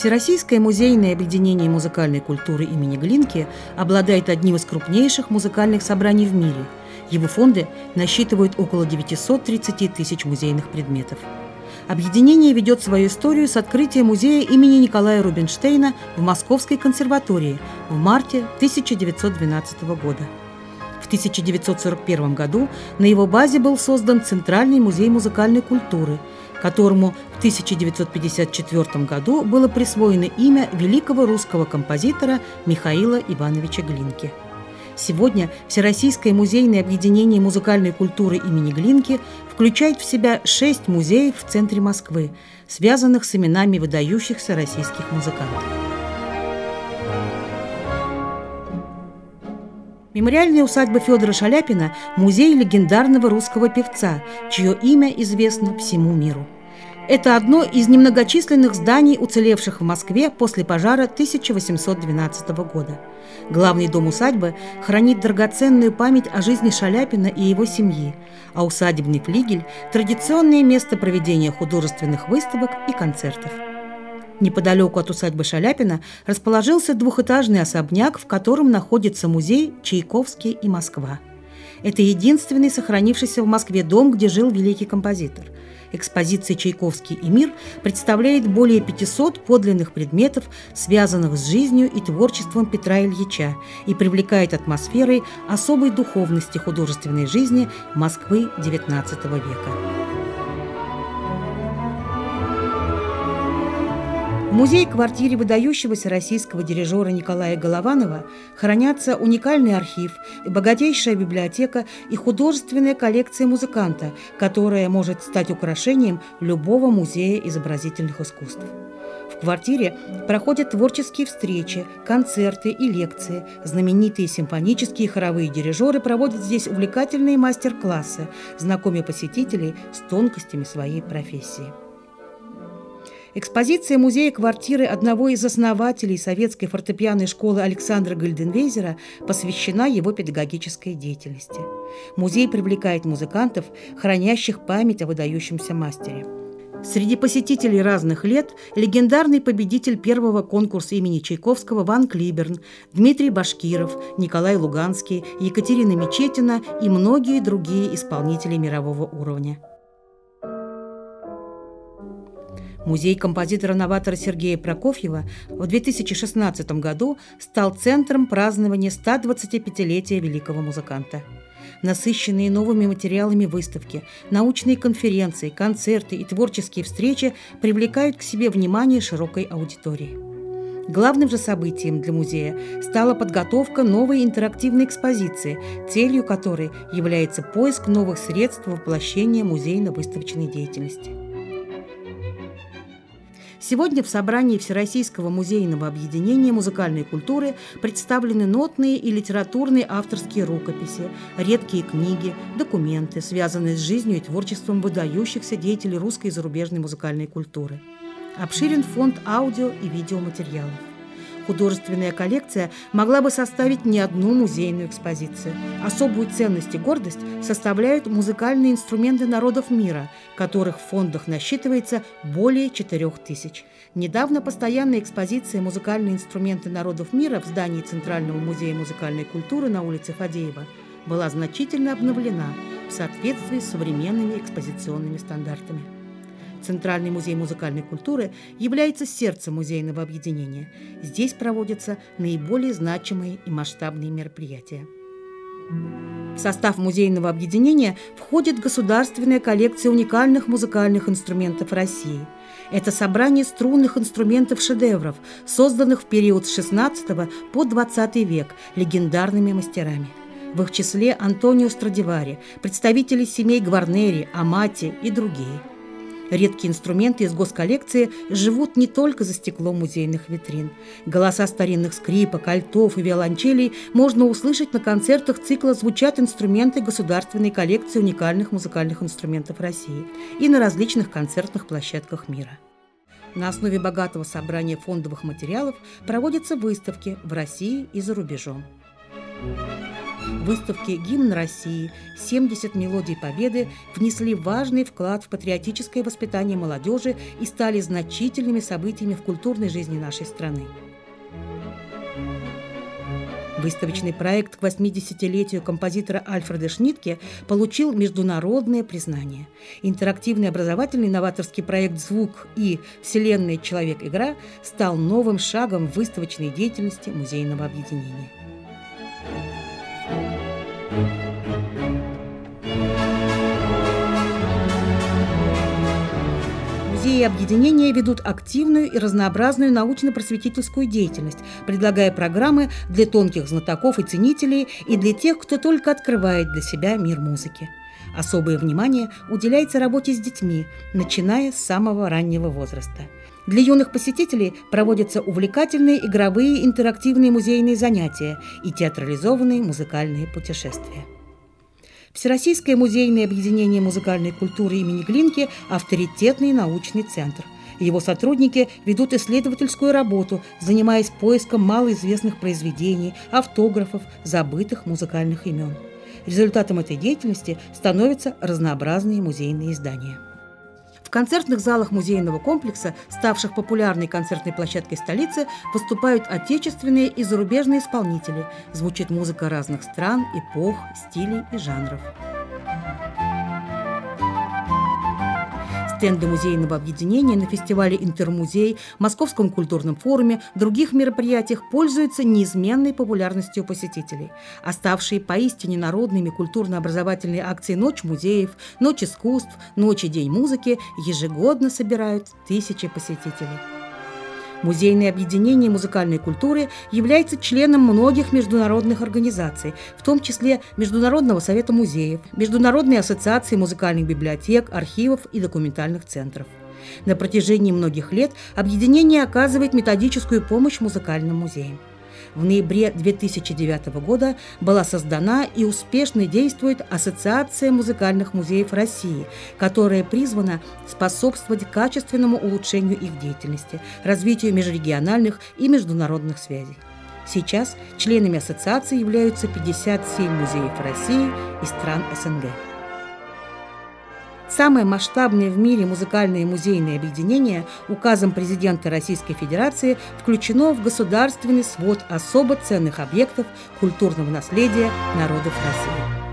Всероссийское музейное объединение музыкальной культуры имени Глинки обладает одним из крупнейших музыкальных собраний в мире. Его фонды насчитывают около 930 тысяч музейных предметов. Объединение ведет свою историю с открытия музея имени Николая Рубинштейна в Московской консерватории в марте 1912 года. В 1941 году на его базе был создан Центральный музей музыкальной культуры, которому в 1954 году было присвоено имя великого русского композитора Михаила Ивановича Глинки. Сегодня Всероссийское музейное объединение музыкальной культуры имени Глинки включает в себя 6 музеев в центре Москвы, связанных с именами выдающихся российских музыкантов. Мемориальная усадьба Федора Шаляпина – музей легендарного русского певца, чье имя известно всему миру. Это одно из немногочисленных зданий, уцелевших в Москве после пожара 1812 года. Главный дом усадьбы хранит драгоценную память о жизни Шаляпина и его семьи, а усадебный флигель – традиционное место проведения художественных выставок и концертов. Неподалеку от усадьбы Шаляпина расположился двухэтажный особняк, в котором находится музей «Чайковский и Москва». Это единственный сохранившийся в Москве дом, где жил великий композитор. Экспозиция «Чайковский и мир» представляет более 500 подлинных предметов, связанных с жизнью и творчеством Петра Ильича, и привлекает атмосферой особой духовности художественной жизни Москвы XIX века. В музее-квартире выдающегося российского дирижера Николая Голованова хранятся уникальный архив, богатейшая библиотека и художественная коллекция музыканта, которая может стать украшением любого музея изобразительных искусств. В квартире проходят творческие встречи, концерты и лекции. Знаменитые симфонические и хоровые дирижеры проводят здесь увлекательные мастер-классы, знакомя посетителей с тонкостями своей профессии. Экспозиция музея-квартиры одного из основателей советской фортепианной школы Александра Гальденвейзера посвящена его педагогической деятельности. Музей привлекает музыкантов, хранящих память о выдающемся мастере. Среди посетителей разных лет легендарный победитель первого конкурса имени Чайковского Ван Клиберн, Дмитрий Башкиров, Николай Луганский, Екатерина Мечетина и многие другие исполнители мирового уровня. Музей композитора-новатора Сергея Прокофьева в 2016 году стал центром празднования 125-летия великого музыканта. Насыщенные новыми материалами выставки, научные конференции, концерты и творческие встречи привлекают к себе внимание широкой аудитории. Главным же событием для музея стала подготовка новой интерактивной экспозиции, целью которой является поиск новых средств воплощения музейно-выставочной деятельности. Сегодня в собрании Всероссийского музейного объединения музыкальной культуры представлены нотные и литературные авторские рукописи, редкие книги, документы, связанные с жизнью и творчеством выдающихся деятелей русской и зарубежной музыкальной культуры. Обширен фонд аудио и видеоматериалов. Художественная коллекция могла бы составить не одну музейную экспозицию. Особую ценность и гордость составляют музыкальные инструменты народов мира, которых в фондах насчитывается более 4000. Недавно постоянная экспозиция «Музыкальные инструменты народов мира» в здании Центрального музея музыкальной культуры на улице Фадеева была значительно обновлена в соответствии с современными экспозиционными стандартами. Центральный музей музыкальной культуры является сердцем музейного объединения. Здесь проводятся наиболее значимые и масштабные мероприятия. В состав музейного объединения входит государственная коллекция уникальных музыкальных инструментов России. Это собрание струнных инструментов-шедевров, созданных в период с XVI по XX век легендарными мастерами. В их числе Антонио Страдивари, представители семей Гварнери, Амати и другие. Редкие инструменты из госколлекции живут не только за стеклом музейных витрин. Голоса старинных скрипок, альтов и виолончелей можно услышать на концертах цикла «Звучат инструменты государственной коллекции уникальных музыкальных инструментов России» и на различных концертных площадках мира. На основе богатого собрания фондовых материалов проводятся выставки в России и за рубежом. выставки «Гимн России», «70 мелодий Победы» внесли важный вклад в патриотическое воспитание молодежи и стали значительными событиями в культурной жизни нашей страны. Выставочный проект к 80-летию композитора Альфреда Шнитке получил международное признание. Интерактивный образовательный новаторский проект «Звук» и «Вселенная. Человек-игра» стал новым шагом в выставочной деятельности музейного объединения. Музеи объединения ведут активную и разнообразную научно-просветительскую деятельность, предлагая программы для тонких знатоков и ценителей и для тех, кто только открывает для себя мир музыки. Особое внимание уделяется работе с детьми, начиная с самого раннего возраста. Для юных посетителей проводятся увлекательные игровые интерактивные музейные занятия и театрализованные музыкальные путешествия. Всероссийское музейное объединение музыкальной культуры имени Глинки – авторитетный научный центр. Его сотрудники ведут исследовательскую работу, занимаясь поиском малоизвестных произведений, автографов, забытых музыкальных имен. Результатом этой деятельности становятся разнообразные музейные издания. В концертных залах музейного комплекса, ставших популярной концертной площадкой столицы, выступают отечественные и зарубежные исполнители. Звучит музыка разных стран, эпох, стилей и жанров. Стенды музейного объединения на фестивале «Интермузей», Московском культурном форуме, других мероприятиях пользуются неизменной популярностью посетителей. Оставшие поистине народными культурно-образовательные акции «Ночь музеев», «Ночь искусств», «Ночь и день музыки» ежегодно собирают тысячи посетителей. Музейное объединение музыкальной культуры является членом многих международных организаций, в том числе Международного совета музеев, Международной ассоциации музыкальных библиотек, архивов и документальных центров. На протяжении многих лет объединение оказывает методическую помощь музыкальным музеям. В ноябре 2009 года была создана и успешно действует Ассоциация музыкальных музеев России, которая призвана способствовать качественному улучшению их деятельности, развитию межрегиональных и международных связей. Сейчас членами ассоциации являются 57 музеев России и стран СНГ. Самое масштабное в мире музыкальное музейное объединение указом президента Российской Федерации включено в государственный свод особо ценных объектов культурного наследия народов России.